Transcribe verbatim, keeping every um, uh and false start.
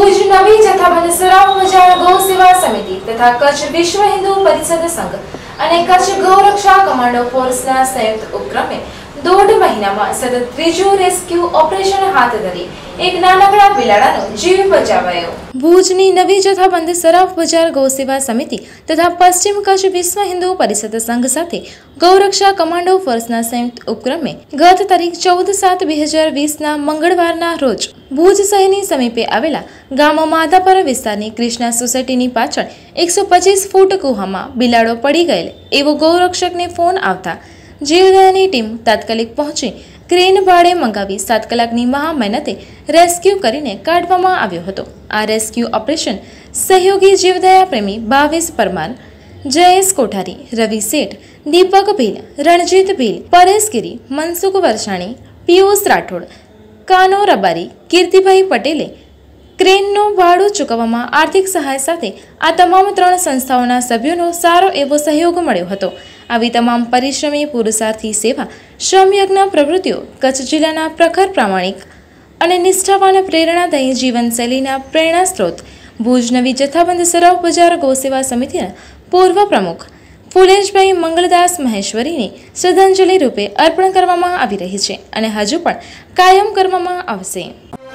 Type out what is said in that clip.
ભુજ નવી જથ્થાબંધ સરાવ બજાર ગૌ સેવા સમિતિ તથા કચ્છ વિશ્વ હિન્દુ પરિષદ સંઘ અને કચ્છ ગૌરક્ષા કમાન્ડો ફોર્સના સંયુક્ત ઉપક્રમે દોઢ મહિનામાં સતત ત્રીજું રેસ્ક્યુ ઓપરેશન હાથ ધરી એક નાનકડા બિલાડાનો જીવ બચાવાયો। ભુજની નવી જથ્થાબંધ સરાફ બજાર ગૌ સેવા સમિતિ તથા પશ્ચિમ કચ્છ વિશ્વ હિન્દુ પરિષદ સંઘ સાથે ગૌરક્ષા કમાન્ડો ફોર્સના સંયુક્ત ઉપક્રમે ગત તારીખ ચૌદ સાત બે હજાર વીસના મંગળવારના રોજ ભુજ શહેરની સમીપે આવેલા ગામ માધાપર વિસ્તારની ક્રિષ્ના સોસાયટીની પાછળ એકસો પચીસ ફૂટ કુવામાં બિલાડો પડી ગયેલ એવો ગૌરક્ષકને ફોન આવતા જીવદયાની ટીમ તાત્કાલિક પહોંચી ક્રેન ભાડે મંગાવી સાત કલાકની મહા મહેનતે રેસ્ક્યુ કરીને કાઢવામાં આવ્યો હતો। આ રેસ્ક્યુ ઓપરેશન સહયોગી જીવદયા પ્રેમી ભાવેશ પરમાર, જયેશ કોઠારી, રવિ શેઠ, દીપક ભીલ, રણજીત ભીલ, પરેશ ગીરી, મનસુખ વરસાણી, પિયુષ રાઠોડ, કાનો રબારી, કીર્તિભાઈ પટેલે ક્રેનનું ભાડું ચૂકવવામાં આર્થિક સહાય સાથે આ તમામ ત્રણ સંસ્થાઓના સભ્યોનો સારો એવો સહયોગ મળ્યો હતો। આવી તમામ પરિશ્રમી પુરુષાર્થી સેવા શ્રમયજ્ઞ પ્રવૃત્તિઓ કચ્છ જિલ્લાના પ્રખર પ્રામાણિક અને નિષ્ઠાવાન પ્રેરણાદાયી જીવનશૈલીના પ્રેરણા સ્ત્રોત ભુજ નવી જથ્થાબંધ સરાવ બજાર ગૌ સેવા સમિતિના પૂર્વ પ્રમુખ ફુલેશભાઈ મંગલદાસ મહેશ્વરીને શ્રદ્ધાંજલિ રૂપે અર્પણ કરવામાં આવી રહી છે અને હજુ પણ કાયમ કરવામાં આવશે।